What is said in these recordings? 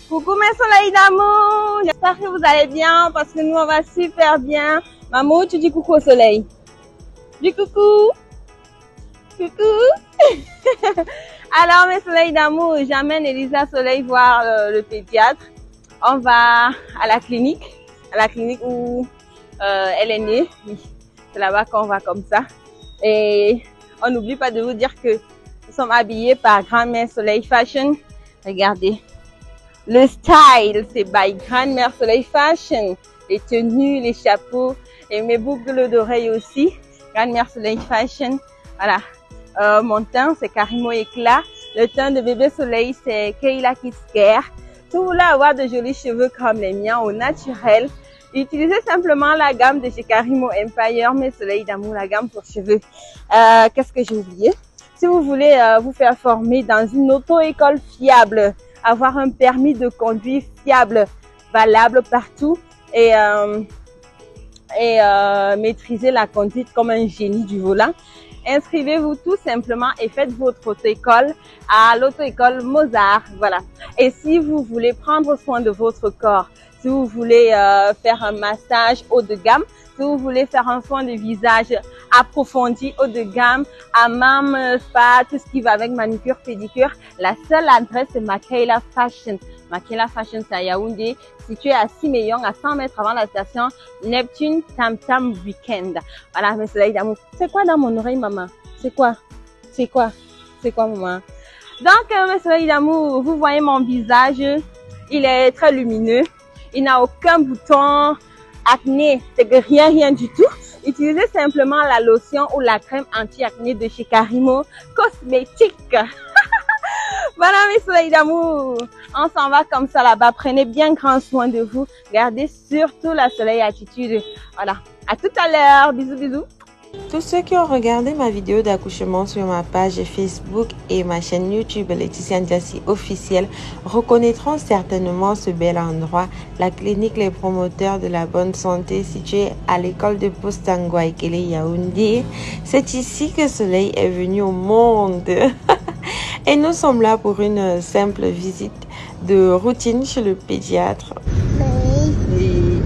Coucou mes soleils d'amour, j'espère que vous allez bien parce que nous on va super bien. Maman, tu dis coucou au soleil. Dis coucou. Coucou. Alors mes soleils d'amour, j'amène Elisa Soleil voir le pédiatre. On va à la clinique où elle est née. Oui, c'est là-bas qu'on va comme ça. Et on n'oublie pas de vous dire que nous sommes habillés par Grand-Mère Soleil Fashion. Regardez. Le style, c'est by Grand-Mère Soleil Fashion. Les tenues, les chapeaux et mes boucles d'oreilles aussi. Grand-Mère Soleil Fashion. Voilà. Mon teint, c'est Karimo Éclat. Le teint de bébé soleil, c'est Kayla Kids Care. Si vous voulez avoir de jolis cheveux comme les miens au naturel, utilisez simplement la gamme de chez Karimo Empire, mes soleils d'amour, la gamme pour cheveux. Qu'est-ce que j'ai oublié? Si vous voulez vous faire former dans une auto-école fiable, avoir un permis de conduire fiable, valable partout et maîtriser la conduite comme un génie du volant, inscrivez-vous tout simplement et faites votre auto-école à l'auto-école Mozart. Voilà. Et si vous voulez prendre soin de votre corps, si vous voulez faire un massage haut de gamme, si vous voulez faire un soin de visage approfondi haut de gamme, hammam, spa, tout ce qui va avec manucure, pédicure, la seule adresse c'est Makayla Fashion. Makayla Fashion, c'est à Yaoundé, situé à Simeyong, à 100 mètres avant la station Neptune Tam Tam Weekend. Voilà, mes soleils d'amour. C'est quoi dans mon oreille, maman? C'est quoi? C'est quoi? C'est quoi, maman? Donc, mes soleils d'amour, vous voyez mon visage, il est très lumineux. Il n'a aucun bouton, acné, c'est que rien du tout. Utilisez simplement la lotion ou la crème anti-acné de chez Karimo Cosmétique. Voilà mes soleils d'amour, on s'en va comme ça là-bas. Prenez bien grand soin de vous. Gardez surtout la soleil attitude. Voilà, à tout à l'heure. Bisous, bisous. Tous ceux qui ont regardé ma vidéo d'accouchement sur ma page Facebook et ma chaîne YouTube Laetitia Ndiassi officielle reconnaîtront certainement ce bel endroit, la clinique Les Promoteurs de la Bonne Santé située à l'école de Postangwa Ekele Yaoundé. C'est ici que Soleil est venu au monde. Et nous sommes là pour une simple visite de routine chez le pédiatre. Oui.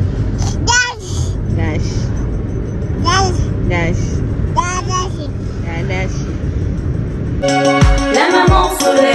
Dash. La maman soleil.